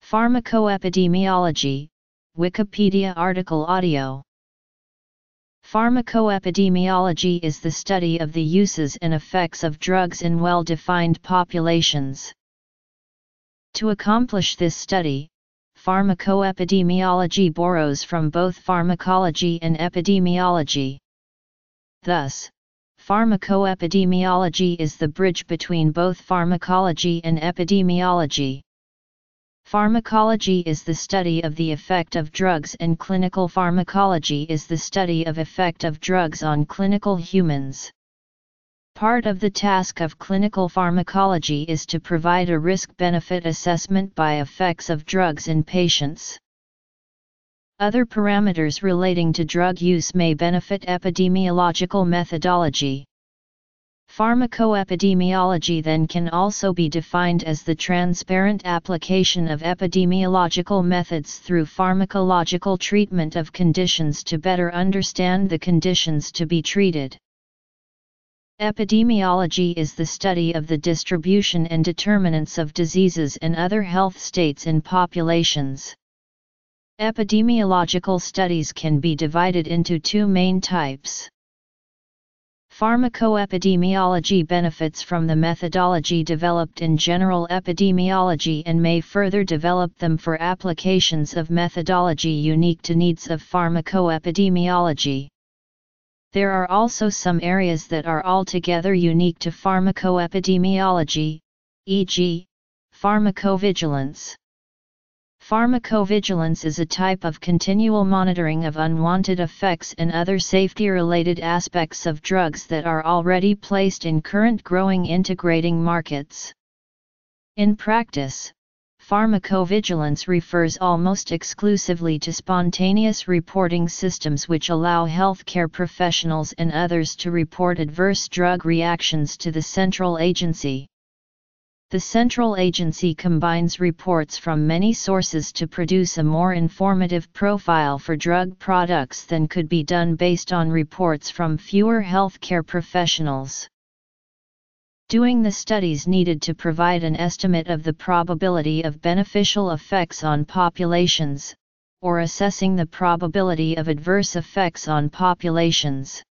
Pharmacoepidemiology, Wikipedia article audio. Pharmacoepidemiology is the study of the uses and effects of drugs in well-defined populations. To accomplish this study, pharmacoepidemiology borrows from both pharmacology and epidemiology. Thus, pharmacoepidemiology is the bridge between both pharmacology and epidemiology. Pharmacology is the study of the effect of drugs and clinical pharmacology is the study of effect of drugs on clinical humans. Part of the task of clinical pharmacology is to provide a risk-benefit assessment by effects of drugs in patients. Other parameters relating to drug use may benefit epidemiological methodology. Pharmacoepidemiology then can also be defined as the transparent application of epidemiological methods through pharmacological treatment of conditions to better understand the conditions to be treated. Epidemiology is the study of the distribution and determinants of diseases and other health states in populations. Epidemiological studies can be divided into two main types. Pharmacoepidemiology benefits from the methodology developed in general epidemiology and may further develop them for applications of methodology unique to needs of pharmacoepidemiology. There are also some areas that are altogether unique to pharmacoepidemiology, e.g., pharmacovigilance. Pharmacovigilance is a type of continual monitoring of unwanted effects and other safety-related aspects of drugs that are already placed in current growing integrating markets. In practice, pharmacovigilance refers almost exclusively to spontaneous reporting systems which allow healthcare professionals and others to report adverse drug reactions to the central agency. The central agency combines reports from many sources to produce a more informative profile for drug products than could be done based on reports from fewer healthcare professionals. Doing the studies needed to provide an estimate of the probability of beneficial effects on populations, or assessing the probability of adverse effects on populations.